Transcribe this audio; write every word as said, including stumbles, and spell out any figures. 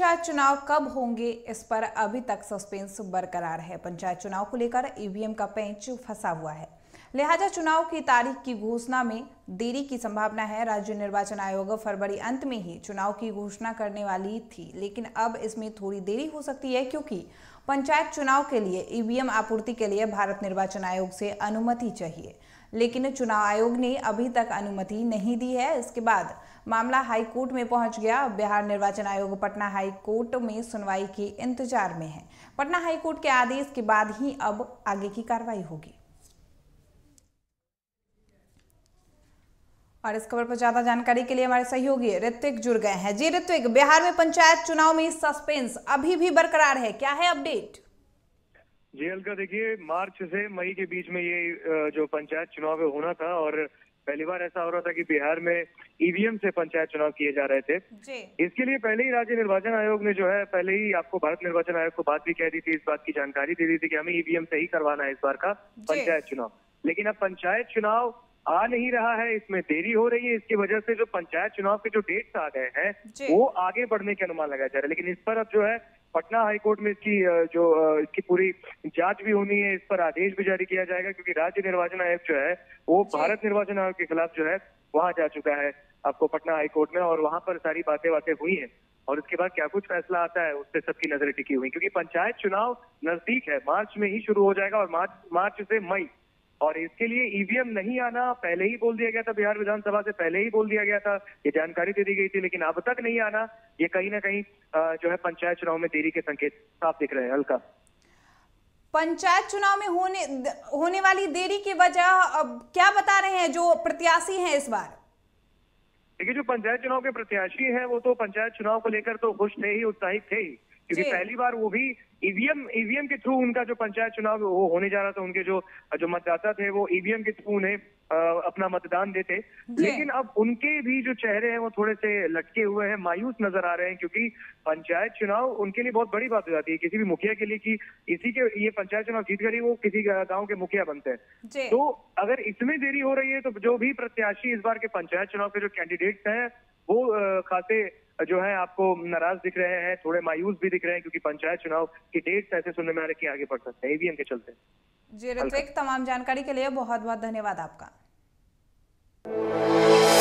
पंचायत चुनाव कब होंगे, इस पर अभी तक सस्पेंस बरकरार है। पंचायत चुनाव को लेकर ईवीएम का पेंच फंसा हुआ है, लिहाजा चुनाव की तारीख की घोषणा में देरी की संभावना है। राज्य निर्वाचन आयोग फरवरी अंत में ही चुनाव की घोषणा करने वाली थी, लेकिन अब इसमें थोड़ी देरी हो सकती है, क्योंकि पंचायत चुनाव के लिए ईवीएम आपूर्ति के लिए भारत निर्वाचन आयोग से अनुमति चाहिए, लेकिन चुनाव आयोग ने अभी तक अनुमति नहीं दी है। इसके बाद मामला हाई कोर्ट में पहुंच गया। बिहार निर्वाचन आयोग पटना हाई कोर्ट में सुनवाई के इंतजार में है। पटना हाई कोर्ट के आदेश के बाद ही अब आगे की कार्रवाई होगी। और इस खबर पर ज्यादा जानकारी के लिए हमारे सहयोगी ऋत्विक जुड़ गए हैं। जी ऋत्विक, बिहार में पंचायत चुनाव में सस्पेंस अभी भी बरकरार है, क्या है अपडेट? जी अलका, देखिए मार्च से मई के बीच में ये जो पंचायत चुनाव होना था, और पहली बार ऐसा हो रहा था कि बिहार में ईवीएम से पंचायत चुनाव किए जा रहे थे। जी। इसके लिए पहले ही राज्य निर्वाचन आयोग ने जो है पहले ही आपको भारत निर्वाचन आयोग को बात भी कह दी थी, इस बात की जानकारी दे दी थी कि हमें ईवीएम से ही करवाना है इस बार का पंचायत चुनाव। लेकिन अब पंचायत चुनाव आ नहीं रहा है, इसमें देरी हो रही है। इसकी वजह से जो पंचायत चुनाव के जो डेट्स आ गए हैं वो आगे बढ़ने के अनुमान लगाया जा रहा है। लेकिन इस पर अब जो है पटना हाईकोर्ट में इसकी जो इसकी पूरी जांच भी होनी है, इस पर आदेश भी जारी किया जाएगा, क्योंकि राज्य निर्वाचन आयोग जो है वो भारत निर्वाचन आयोग के खिलाफ जो है वहां जा चुका है आपको पटना हाईकोर्ट में, और वहां पर सारी बातें बातें हुई हैं। और उसके बाद क्या कुछ फैसला आता है उस पर सबकी नजरें टिकी हुई, क्योंकि पंचायत चुनाव नजदीक है, मार्च में ही शुरू हो जाएगा और मार्च मार्च से मई। और इसके लिए ईवीएम नहीं आना पहले ही बोल दिया गया था, बिहार विधानसभा से पहले ही बोल दिया गया था, ये जानकारी दे दी गई थी, लेकिन अब तक नहीं आना, ये कहीं ना कहीं जो है पंचायत चुनाव में देरी के संकेत साफ दिख रहे हैं। हल्का पंचायत चुनाव में होने होने वाली देरी की वजह अब क्या बता रहे हैं जो प्रत्याशी हैं इस बार? देखिए, जो पंचायत चुनाव के प्रत्याशी हैं वो तो पंचायत चुनाव को लेकर तो खुश थे ही, उत्साहित थे ही, क्योंकि पहली बार वो भी ईवीएम ईवीएम के थ्रू उनका जो पंचायत चुनाव वो होने जा रहा था, उनके जो जो मतदाता थे वो ईवीएम के थ्रू उन्हें अपना मतदान देते। लेकिन अब उनके भी जो चेहरे हैं वो थोड़े से लटके हुए हैं, मायूस नजर आ रहे हैं, क्योंकि पंचायत चुनाव उनके लिए बहुत बड़ी बात हो जाती है किसी भी मुखिया के लिए, कि इसी के ये पंचायत चुनाव जीत कर ही वो किसी गाँव के मुखिया बनते हैं। तो अगर इसमें देरी हो रही है तो जो भी प्रत्याशी इस बार के पंचायत चुनाव के जो कैंडिडेट्स हैं वो खासे जो है आपको नाराज दिख रहे हैं, थोड़े मायूस भी दिख रहे हैं, क्योंकि पंचायत चुनाव की डेट्स ऐसे सुनने में आ रहे कि आगे बढ़ सकते हैं ईवीएम के चलते। जी ऋत्विक, तमाम जानकारी के लिए बहुत बहुत धन्यवाद आपका।